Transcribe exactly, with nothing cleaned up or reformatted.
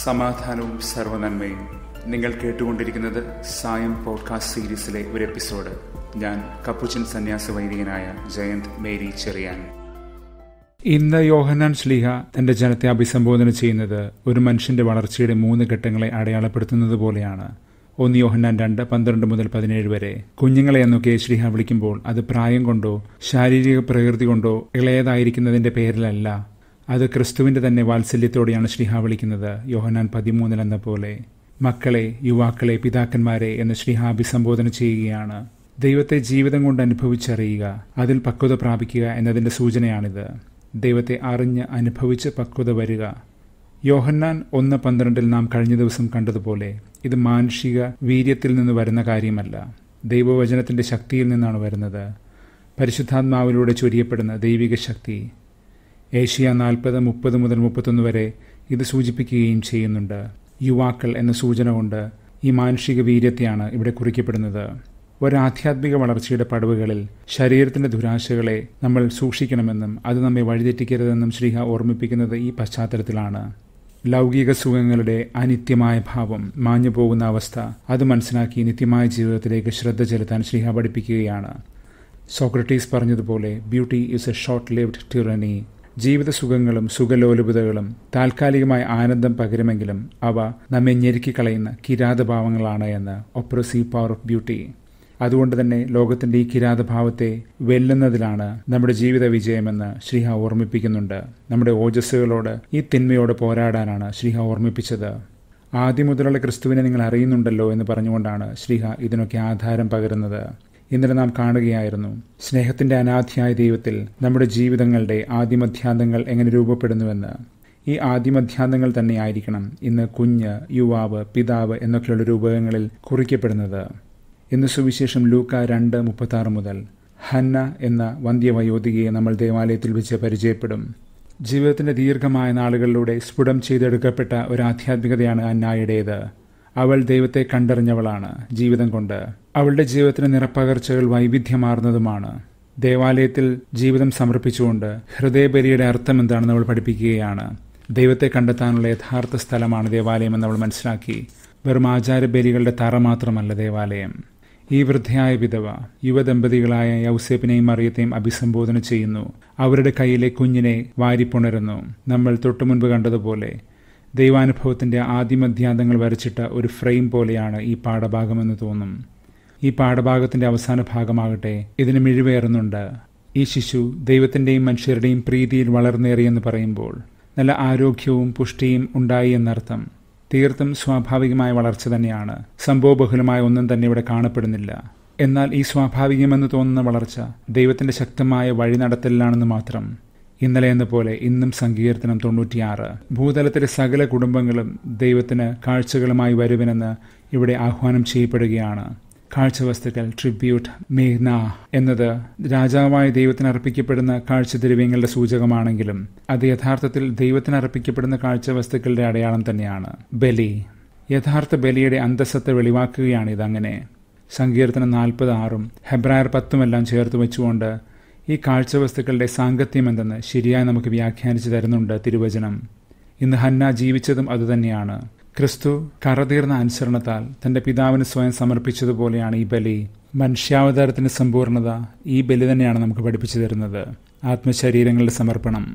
സമാധാനവും സർവ്വനന്മയും. നിങ്ങൾ കേട്ടുകൊണ്ടിരിക്കുന്നത് സായം പോഡ്കാസ്റ്റ് സീരീസിലെ ഒരു എപ്പിസോഡ്. ഞാൻ കപ്പുച്ചൻ സന്യാസ വൈദികനായ ജയന്ത് മേരി ചെറിയാൻ. ഇന്ന് യോഹന്നാൻ ശ്ലീഹ തന്റെ ജനത്തെ അഭിസംബോധന ചെയ്യുന്നത് ഒരു മനുഷ്യന്റെ വളർച്ചയുടെ മൂന്ന് ഘട്ടങ്ങളെ അടയാളപ്പെടുത്തുന്നത് പോലെയാണ്. ഒന്ന് യോഹന്നാൻ രണ്ട് പന്ത്രണ്ട് മുതൽ പതിനേഴ് വരെ. കുഞ്ഞുങ്ങളെ എന്നൊക്കെ ശ്ലീഹ വിളിക്കുമ്പോൾ അത് പ്രായം കൊണ്ടോ ശാരീരിക പ്രകൃതി കൊണ്ടോ ഇളയതായിരിക്കുന്നതിന്റെ പേരിലല്ല, അത് ക്രിസ്തുവിന്റെ തന്നെ വാത്സല്യത്തോടെയാണ് ശ്ലീഹ വിളിക്കുന്നത്. യോഹന്നാൻ പതിമൂന്നിൽ എന്ന പോലെ മക്കളെ, യുവാക്കളെ, പിതാക്കന്മാരെ എന്ന് ശ്ലീഹ അഭിസംബോധന ചെയ്യുകയാണ്. ദൈവത്തെ ജീവിതം കൊണ്ട് അനുഭവിച്ചറിയുക, അതിൽ പക്വത പ്രാപിക്കുക എന്നതിന്റെ സൂചനയാണിത്. ദൈവത്തെ അറിഞ്ഞ് അനുഭവിച്ച് പക്വത വരിക. യോഹന്നാൻ ഒന്ന് പന്ത്രണ്ടിൽ നാം കഴിഞ്ഞ ദിവസം കണ്ടതുപോലെ ഇത് മാനുഷിക വീര്യത്തിൽ നിന്ന് വരുന്ന കാര്യമല്ല, ദൈവവചനത്തിന്റെ ശക്തിയിൽ നിന്നാണ് വരുന്നത്. പരിശുദ്ധാത്മാവിലൂടെ ചൊരിയപ്പെടുന്ന ദൈവിക ശക്തി. ഏഷ്യ നാൽപ്പത് മുപ്പത് മുതൽ മുപ്പത്തൊന്ന് വരെ ഇത് സൂചിപ്പിക്കുകയും ചെയ്യുന്നുണ്ട്. യുവാക്കൾ എന്ന സൂചന കൊണ്ട് ഈ മാനുഷിക വീര്യത്തെയാണ് ഇവിടെ കുറിക്കപ്പെടുന്നത്. ഒരാധ്യാത്മിക വളർച്ചയുടെ പടവുകളിൽ ശരീരത്തിന്റെ ദുരാശകളെ നമ്മൾ സൂക്ഷിക്കണമെന്നും അത് നമ്മെ വഴിതെറ്റിക്കരുതെന്നും ശ്ലീഹ ഓർമ്മിപ്പിക്കുന്നത് ഈ പശ്ചാത്തലത്തിലാണ്. ലൗകിക സുഖങ്ങളുടെ അനിത്യമായ ഭാവം, മാഞ്ഞു പോകുന്ന അവസ്ഥ, അത് മനസ്സിലാക്കി നിത്യമായ ജീവിതത്തിലേക്ക് ശ്രദ്ധ ചെലുത്താൻ ശ്ലീഹ പഠിപ്പിക്കുകയാണ്. സോക്രട്ടീസ് പറഞ്ഞതുപോലെ beauty is a short lived tyranny. ജീവിത സുഖങ്ങളും സുഖലോലുപതകളും താൽക്കാലികമായ ആനന്ദം പകരുമെങ്കിലും അവ നമ്മെ ഞെരുക്കിക്കളയുന്ന കിരാതഭാവങ്ങളാണ് എന്ന്. Oppressive power of beauty. അതുകൊണ്ട് തന്നെ ലോകത്തിന്റെ ഈ കിരാതഭാവത്തെ വെല്ലുന്നതിലാണ് നമ്മുടെ ജീവിത വിജയമെന്ന് ശ്ലീഹ ഓർമ്മിപ്പിക്കുന്നുണ്ട്. നമ്മുടെ ഓജസ്സുകളോട്, ഈ തിന്മയോട് പോരാടാനാണ് ശ്ലീഹ ഓർമ്മിപ്പിച്ചത്. ആദ്യം മുതലുള്ള ക്രിസ്തുവിനെ നിങ്ങൾ അറിയുന്നുണ്ടല്ലോ എന്ന് പറഞ്ഞുകൊണ്ടാണ് ശ്ലീഹ ഇതിനൊക്കെ ആധാരം പകരുന്നത്. ഇന്നലെ നാം കാണുകയായിരുന്നു സ്നേഹത്തിന്റെ അനാദിയായ ദൈവത്തിൽ നമ്മുടെ ജീവിതങ്ങളുടെ ആദിമധ്യാന്തങ്ങൾ എങ്ങനെ രൂപപ്പെടുന്നുവെന്ന്. ഈ ആദിമധ്യാന്തങ്ങൾ തന്നെയായിരിക്കണം ഇന്ന് കുഞ്ഞ്, യുവാവ്, പിതാവ് എന്നൊക്കെയുള്ള രൂപകങ്ങളിൽ കുറിക്കപ്പെടുന്നത്. ഇന്ന് സുവിശേഷം ലൂക്ക രണ്ട് മുപ്പത്തി ആറ് മുതൽ ഹന്ന എന്ന വന്ധ്യവയോധികയെ നമ്മൾ ദേവാലയത്തിൽ വെച്ച് പരിചയപ്പെടും. ജീവിതത്തിന്റെ ദീർഘമായ നാളുകളിലൂടെ സ്ഫുടം ചെയ്തെടുക്കപ്പെട്ട ഒരു ആധ്യാത്മികതയാണ് ഹന്നായുടേത്. അവൾ ദൈവത്തെ കണ്ടറിഞ്ഞവളാണ് ജീവിതം കൊണ്ട്. അവളുടെ ജീവിതത്തിന് നിറപ്പകർച്ചകൾ വൈവിധ്യമാർന്നതുമാണ്. ദേവാലയത്തിൽ ജീവിതം സമർപ്പിച്ചുകൊണ്ട് ഹൃദയബലിയുടെ അർത്ഥം എന്താണെന്ന് അവൾ പഠിപ്പിക്കുകയാണ്. ദൈവത്തെ കണ്ടെത്താനുള്ള യഥാർത്ഥ സ്ഥലമാണ് ദേവാലയം എന്ന് അവൾ മനസ്സിലാക്കി. വെറും ആചാരബലികളുടെ തറ മാത്രമല്ല ദേവാലയം. ഈ വൃദ്ധയായ വിധവ യുവദമ്പതികളായ യൗസേപ്പിനെയും മറിയത്തെയും അഭിസംബോധന ചെയ്യുന്നു. അവരുടെ കയ്യിലെ കുഞ്ഞിനെ വാരിപ്പുണരുന്നു. നമ്മൾ തൊട്ടുമുൻപ് കണ്ടതുപോലെ ദൈവാനുഭവത്തിന്റെ ആദിമധ്യാന്തങ്ങൾ വരച്ചിട്ട ഒരു ഫ്രെയിം പോലെയാണ് ഈ പാഠഭാഗമെന്ന് തോന്നും. ഈ പാഠഭാഗത്തിന്റെ അവസാന ഭാഗമാകട്ടെ ഇതിന് മിഴിവേറുന്നുണ്ട്. ഈ ശിശു ദൈവത്തിന്റെയും മനുഷ്യരുടെയും പ്രീതിയിൽ വളർന്നേറിയെന്ന് പറയുമ്പോൾ നല്ല ആരോഗ്യവും പുഷ്ടിയും ഉണ്ടായി എന്നർത്ഥം. തീർത്തും സ്വാഭാവികമായ വളർച്ച തന്നെയാണ്. സംഭവബഹുലമായ ഒന്നും തന്നെ ഇവിടെ കാണപ്പെടുന്നില്ല. എന്നാൽ ഈ സ്വാഭാവികമെന്ന് തോന്നുന്ന വളർച്ച ദൈവത്തിന്റെ ശക്തമായ വഴി നടത്തലിലാണെന്ന് മാത്രം. ഇന്നലെ എന്ന പോലെ ഇന്നും സങ്കീർത്തനം തൊണ്ണൂറ്റിയാറ്. ഭൂതലത്തിലെ സകല കുടുംബങ്ങളും ദൈവത്തിന് കാഴ്ചകളുമായി വരുവനെന്ന് ഇവിടെ ആഹ്വാനം ചെയ്യപ്പെടുകയാണ്. കാഴ്ചവസ്തുക്കൾ, ട്രിബ്യൂട്ട്, മേഘ്ന എന്നത് രാജാവായ ദൈവത്തിന് അർപ്പിക്കപ്പെടുന്ന കാഴ്ചദ്രവ്യങ്ങളുടെ സൂചകമാണെങ്കിലും അത് യഥാർത്ഥത്തിൽ ദൈവത്തിന് അർപ്പിക്കപ്പെടുന്ന കാഴ്ചവസ്തുക്കളുടെ അടയാളം തന്നെയാണ്. ബലി, യഥാർത്ഥ ബലിയുടെ അന്തസ്സത്തെ വെളിവാക്കുകയാണ് ഇതങ്ങനെ. സങ്കീർത്തനം നാൽപ്പത് ആറും ഹെബ്രായർ പത്തുമെല്ലാം ചേർത്ത് വെച്ചുകൊണ്ട് ഈ കാഴ്ചവസ്തുക്കളുടെ സാങ്കത്യം എന്തെന്ന് ശരിയായി നമുക്ക് വ്യാഖ്യാനിച്ചു തരുന്നുണ്ട് തിരുവചനം. ഇന്ന് ഹന്ന ജീവിച്ചതും അതുതന്നെയാണ്. ക്രിസ്തു കറതീർന്ന അനുസരണത്താൽ തന്റെ പിതാവിന് സ്വയം സമർപ്പിച്ചതുപോലെയാണ് ഈ ബലി. മനുഷ്യാവതാരത്തിന്റെ സമ്പൂർണത ഈ ബലി തന്നെയാണ് നമുക്ക് പഠിപ്പിച്ചു തരുന്നത്. ആത്മശരീരങ്ങളുടെ സമർപ്പണം.